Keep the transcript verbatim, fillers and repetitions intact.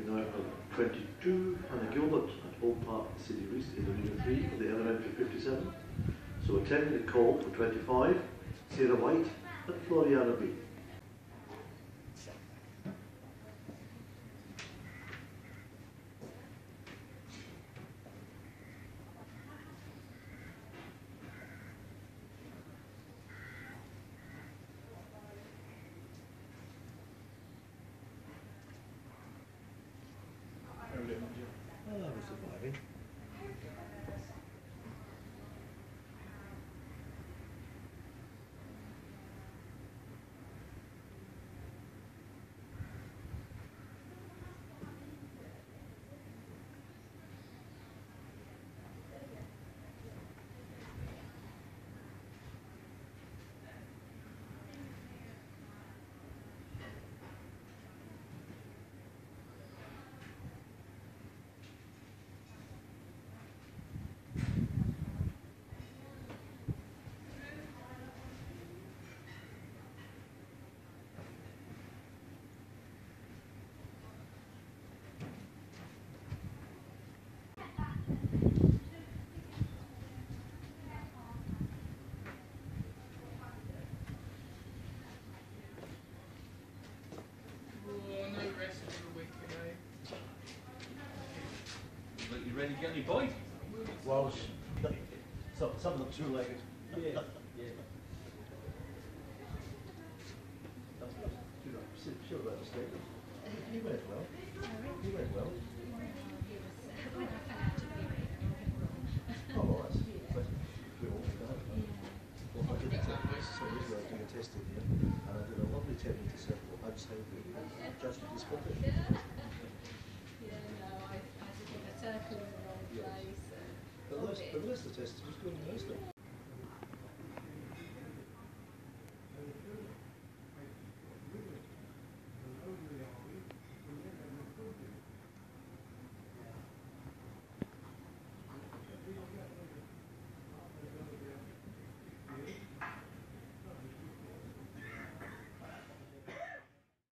now have twenty-two, Hannah Gilbert at Holme Park, SidiReis in Arena three for the elementary fifty-seven. So attending the call for twenty-five, Sarah White at Floriana B. Oh, we're surviving. You ready to get any bite? Well, some, some of them two-legged. Yeah, yeah. That's good. Sure, sure about the statement. You went well. You went well. Oh, well, that's but we all know. Well, I did a test. So I was doing a test in here, and I did a lovely technique to circle outside the judgment is perfect. Circle in the wrong place. But the rest of the test is just going nicely.